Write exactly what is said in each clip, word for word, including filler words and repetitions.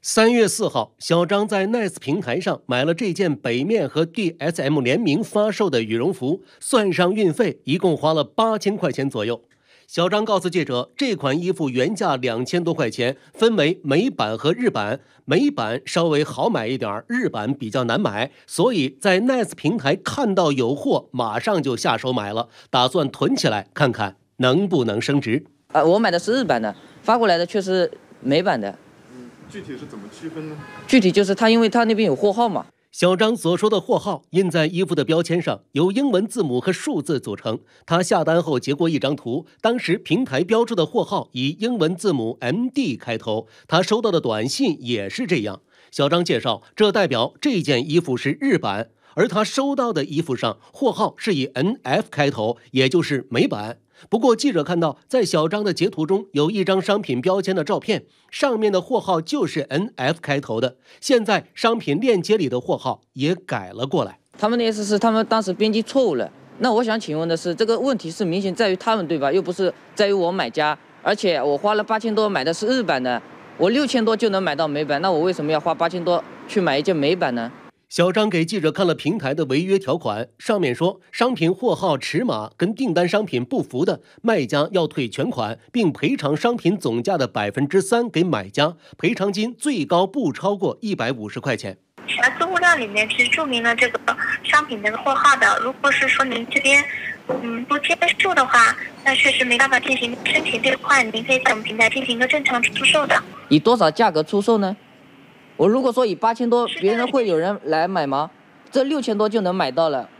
三月四号，小张在 Nice 平台上买了这件北面和 D S M 联名发售的羽绒服，算上运费，一共花了八千块钱左右。小张告诉记者，这款衣服原价两千多块钱，分为美版和日版，美版稍微好买一点，日版比较难买，所以在 Nice 平台看到有货，马上就下手买了，打算囤起来看看能不能升值。 啊，我买的是日版的，发过来的却是美版的。 具体是怎么区分呢？ 具体就是它，因为它那边有货号嘛。 小张所说的货号印在衣服的标签上，由英文字母和数字组成。他下单后截过一张图，当时平台标注的货号以英文字母 M D 开头，他收到的短信也是这样。小张介绍，这代表这件衣服是日版，而他收到的衣服上货号是以 N F 开头，也就是美版。不过记者看到，在小张的截图中有一张商品标签的照片，上面的货号就是 N F 开头的。现在商品链接里的货号也改了过来。 他们的意思是他们当时编辑错误了。那我想请问的是，这个问题是明显在于他们，对吧？又不是在于我买家。而且我花了八千多买的是日版的，我六千多就能买到美版，那我为什么要花八千多去买一件美版呢？ 小张给记者看了平台的违约条款，上面说商品货号尺码跟订单商品不符的，卖家要退全款，并赔偿商品总价的百分之三给买家，赔偿金最高不超过一百五十块钱。 瑕疵物料里面是注明了这个商品的货号的，如果是说您这边嗯不接受的话，那确实没办法进行申请退换，您可以在我们平台进行一个正常出售的。 以多少价格出售呢？我如果说以八千多，别人会有人来买吗？这六千多就能买到了。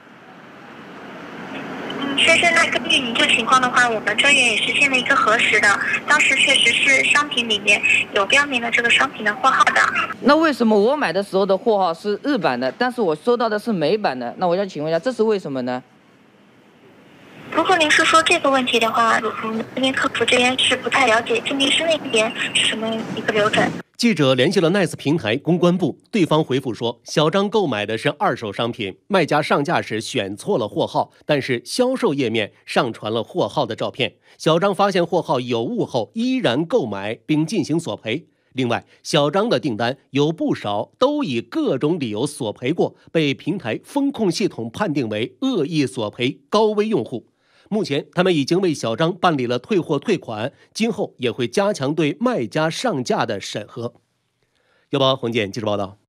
嗯，先生，那根据您这个情况的话，我们专员也实现了一个核实的，当时确实是商品里面有标明了这个商品的货号的。 那为什么我买的时候的货号是日版的，但是我收到的是美版的？那我想请问一下，这是为什么呢？ 如果您是说这个问题的话，我们这边客服这边是不太了解鉴定师那边是什么一个流程。 记者联系了 Nice 平台公关部，对方回复说，小张购买的是二手商品，卖家上架时选错了货号，但是销售页面上传了货号的照片。小张发现货号有误后，依然购买并进行索赔。另外，小张的订单有不少都以各种理由索赔过，被平台风控系统判定为恶意索赔高危用户。目前，他们已经为小张办理了退货退款，今后也会加强对卖家上架的审核。幺八黄健记者报道。